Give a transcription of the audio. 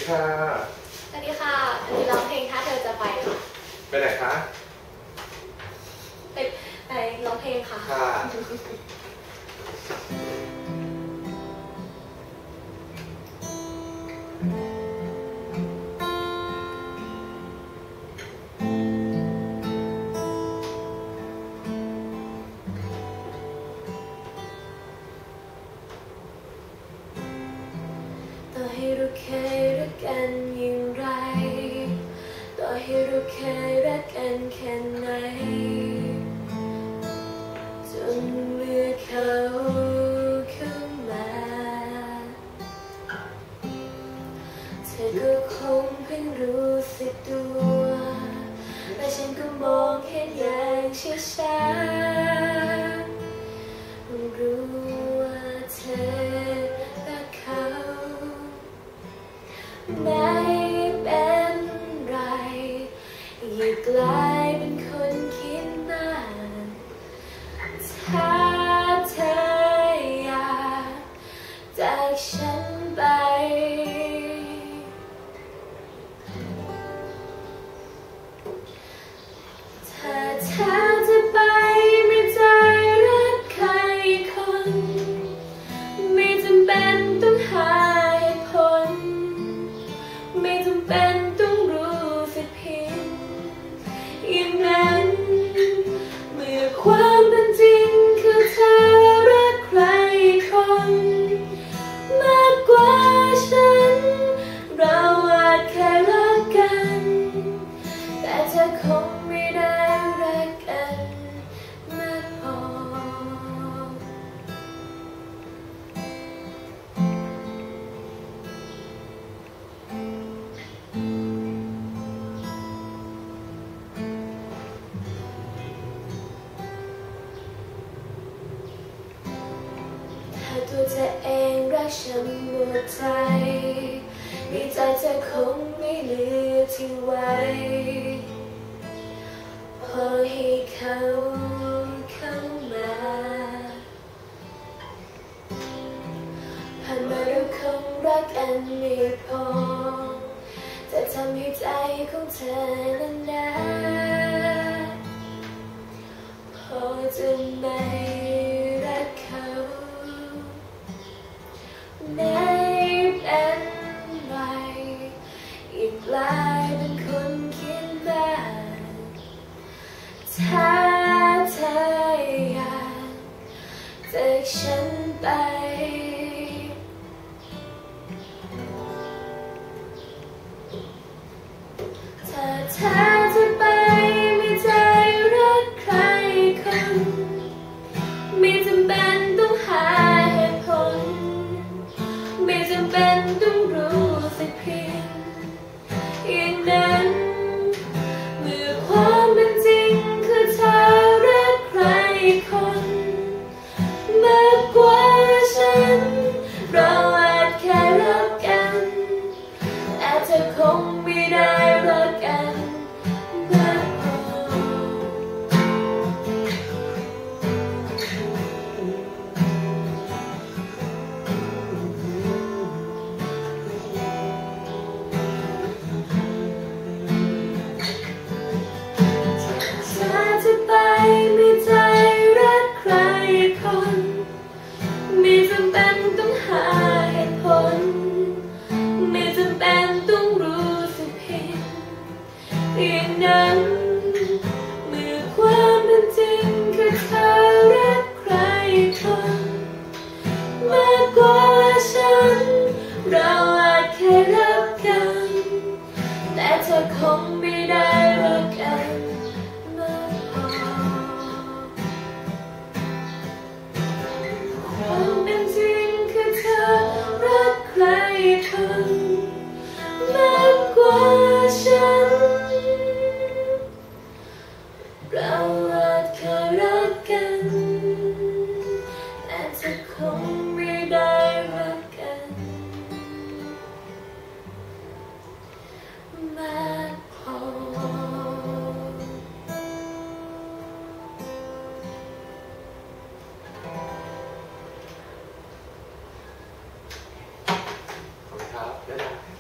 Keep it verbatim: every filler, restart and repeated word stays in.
ค่ะสวัสดีค่ะอันนี้ร้องเพลงถ้าเธอจะไปค่ะไปไหนคะไปไปร้องเพลงค่ะค่ะต่อให้เราเคยรักกันอย่างไรต่อให้เราเคยรักกันแค่ไหนจนเมื่อเขาเข้ามาเธอก็คงเพิ่งรู้สึกตัวและฉันก็มองเห็นอย่างช้าๆรู้ว่าเธอรักเขาไม่เป็นไรอย่ากลายเป็นคนคิดมากถ้าเธออยากจากฉันไปถ้าเธอจะไปไม่ใจรักใครคนไม่จำเป็นต้องหาเหตุผลไม่จำเป็นต้องรู้สึกผิดอย่างนั้นเมื่อความเป็นจริงคือเธอรักใครคนมากกว่าฉันเราอาจแค่รักกันแต่เธอคงไม่ได้รักกันมากพอตัวเธอเองรักฉันหมดใจในใจเธอคงไม่เหลือทิ้งไว้พอให้เขาเข้ามาผ่านมาเราคงรักกันไม่พอจะทำให้ใจของเธอนั้นนะพอจะไม่รักเขาไม่เป็นไรอีกกลายเป็นคนคิดมากถ้าเธออยากจากฉันไปถ้าเธอจะไปไม่ใจรักใครคนไม่จำเป็นต้องหาเหตุผลไม่จำเป็นต้องรู้สึกผิดอย่างนั้นเมื่อความเป็นจริงคือเธอรักใครคนมากกว่าฉันเราอาจแค่รักกันแต่เธอคงไม่ได้รักกันมากพอจะไปไม่ใจรักใครคนไม่จำเป็นต้องหาเหตุผลไม่จำเป็นต้องรู้สึกผิดอย่างนั้นเมื่อความเป็นจริงคือเธอรักใครคนมากกว่าฉันเราอาจแค่รักกันแต่เธอคงไม่ได้รักกันความเป็นจริงคือเธอรักใครคนมากกว่าฉันเราอาจเคยรักกันแต่เธอคงไม่ได้รักกันมากพอขอบคุณครับบ๊ายบาย